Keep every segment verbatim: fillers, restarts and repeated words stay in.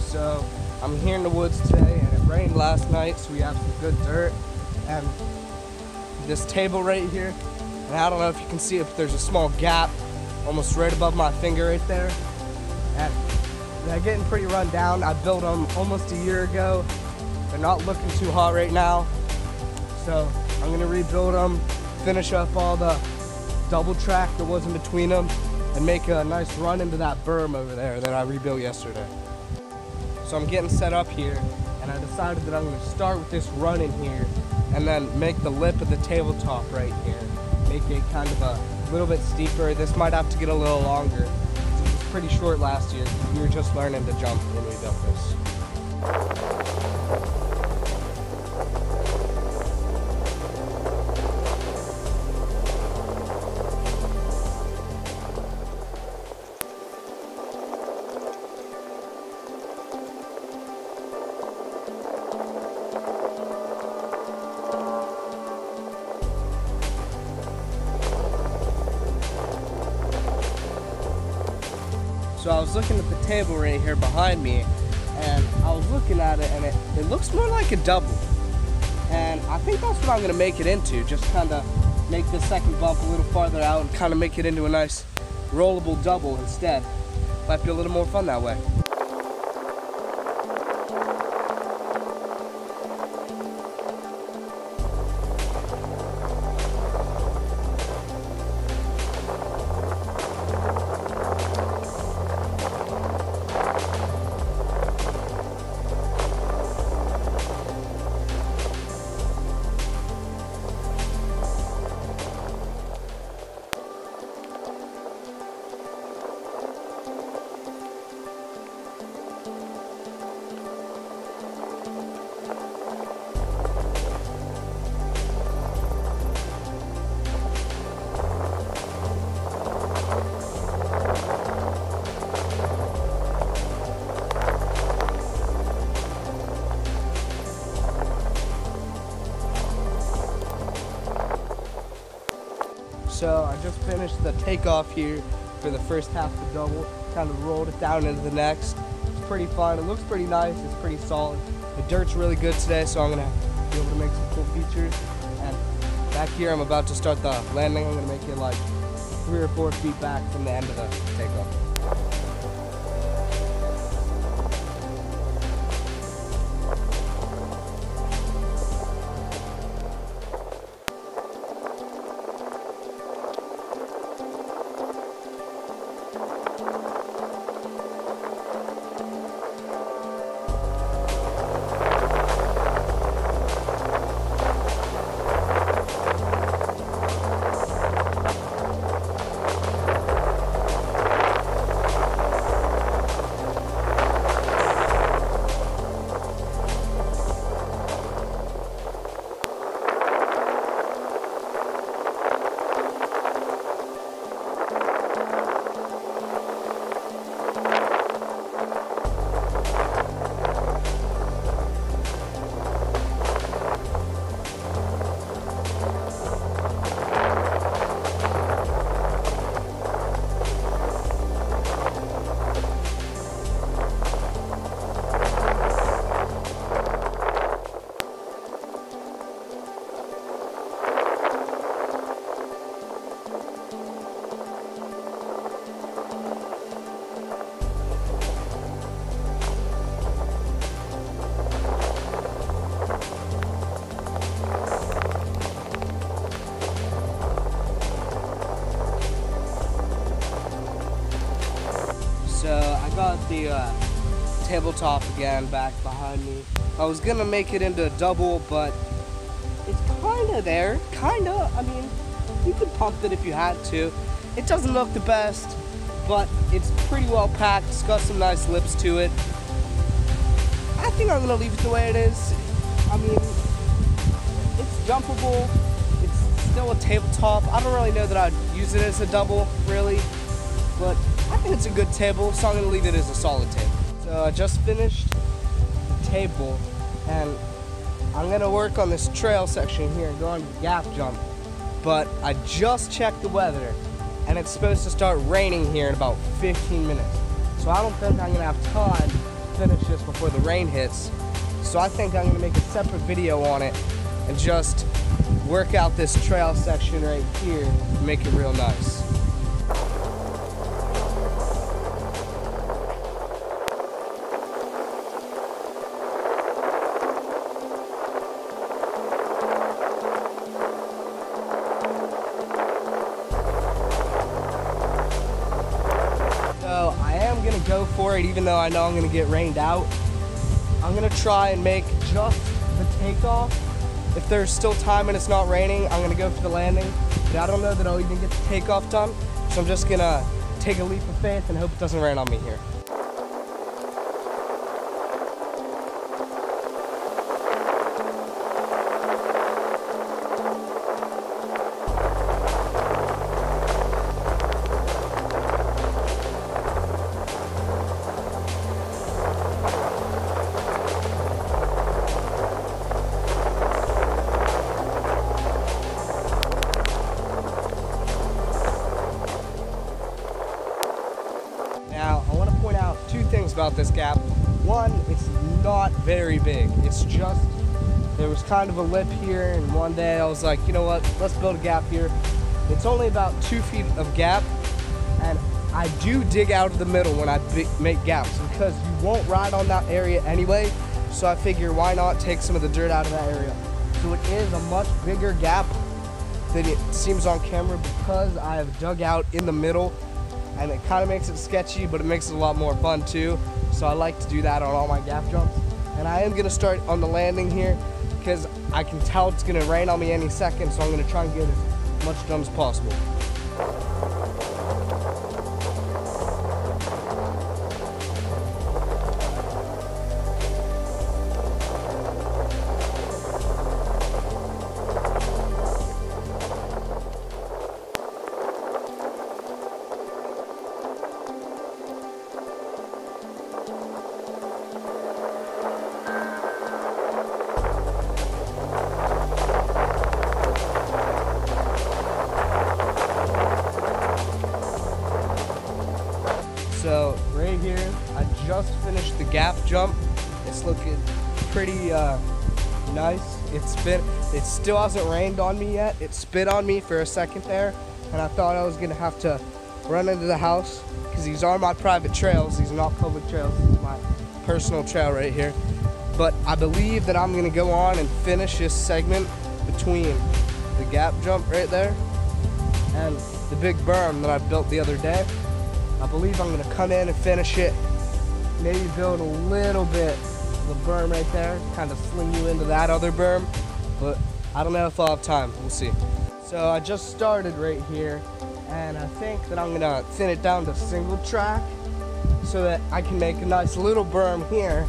So I'm here in the woods today, and it rained last night, so we have some good dirt. And this table right here, and I don't know if you can see it, but there's a small gap almost right above my finger right there. And they're getting pretty run down. I built them almost a year ago. They're not looking too hot right now. So I'm gonna rebuild them, finish up all the double track that was in between them, and make a nice run into that berm over there that I rebuilt yesterday. So I'm getting set up here, and I decided that I'm gonna start with this run in here, and then make the lip of the tabletop right here. Make it kind of a little bit steeper. This might have to get a little longer. It was pretty short last year. We were just learning to jump when we built this. So I was looking at the table right here behind me, and I was looking at it, and it, it looks more like a double. And I think that's what I'm gonna make it into, just kinda make the second bump a little farther out and kinda make it into a nice rollable double instead. Might be a little more fun that way. So I just finished the takeoff here for the first half of the double, kind of rolled it down into the next. It's pretty fun, it looks pretty nice, it's pretty solid. The dirt's really good today, so I'm gonna be able to make some cool features. And back here, I'm about to start the landing. I'm gonna make it like three or four feet back from the end of the takeoff. So I got the uh, tabletop again back behind me. I was gonna make it into a double, but it's kinda there, kinda. I mean, you could pump it if you had to. It doesn't look the best, but it's pretty well packed. It's got some nice lips to it. I think I'm gonna leave it the way it is. I mean, it's jumpable. It's still a tabletop. I don't really know that I'd use it as a double, really, but I think it's a good table, so I'm gonna leave it as a solid table. So I just finished the table, and I'm gonna work on this trail section here and go on the gap jump. But I just checked the weather, and it's supposed to start raining here in about fifteen minutes. So I don't think I'm gonna have time finish this before the rain hits. So I think I'm gonna make a separate video on it and just work out this trail section right here and make it real nice. So I am gonna go for it, even though I know I'm gonna get rained out. I'm gonna try and make just the takeoff. If there's still time and it's not raining, I'm gonna go for the landing. But I don't know that I'll even get the takeoff done. So I'm just gonna take a leap of faith and hope it doesn't rain on me here. Now, I want to point out two things about this gap. One, it's not very big. It's just, there was kind of a lip here, and one day I was like, you know what, let's build a gap here. It's only about two feet of gap, and I do dig out of the middle when I make gaps because you won't ride on that area anyway, so I figure why not take some of the dirt out of that area. So it is a much bigger gap than it seems on camera because I have dug out in the middle. And it kind of makes it sketchy, but it makes it a lot more fun too. So I like to do that on all my gap jumps. And I am gonna start on the landing here because I can tell it's gonna rain on me any second, so I'm gonna try and get as much done as possible. So right here, I just finished the gap jump. It's looking pretty uh, nice. It's been, it still hasn't rained on me yet. It spit on me for a second there, and I thought I was gonna have to run into the house because these are my private trails. These are not public trails. This is my personal trail right here. But I believe that I'm gonna go on and finish this segment between the gap jump right there and the big berm that I built the other day. I believe I'm gonna come in and finish it, maybe build a little bit of a berm right there, kind of sling you into that other berm, but I don't know if I'll have time, we'll see. So I just started right here, and I think that I'm gonna thin it down to single track so that I can make a nice little berm here.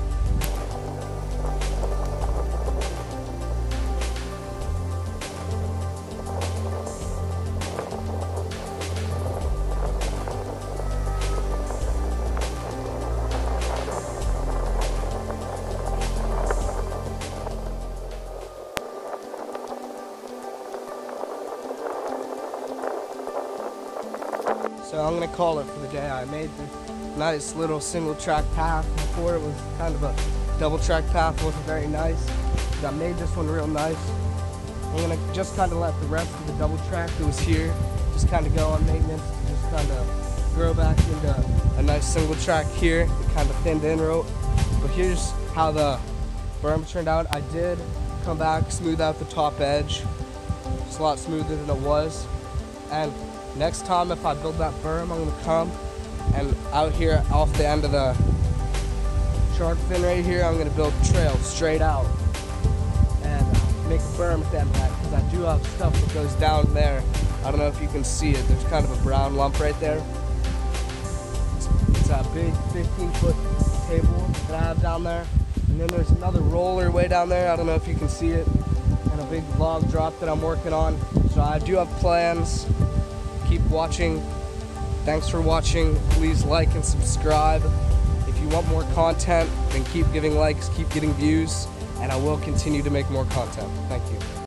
So I'm gonna call it for the day. I made this nice little single track path. Before it was kind of a double track path, it wasn't very nice. But I made this one real nice. I'm gonna just kind of let the rest of the double track that was here just kind of go on maintenance, just kind of grow back into a nice single track here, the kind of thinned in road. But here's how the berm turned out. I did come back, smooth out the top edge. It's a lot smoother than it was. And next time if I build that berm, I'm gonna come and out here off the end of the shark fin right here, I'm gonna build a trail straight out and make a berm at the end of that, because I do have stuff that goes down there. I don't know if you can see it. There's kind of a brown lump right there. It's, it's a big fifteen foot table that I have down there. And then there's another roller way down there. I don't know if you can see it. And a big log drop that I'm working on. So I do have plans. Keep watching. Thanks for watching. Please like and subscribe. If you want more content, then keep giving likes, keep getting views, and I will continue to make more content. Thank you.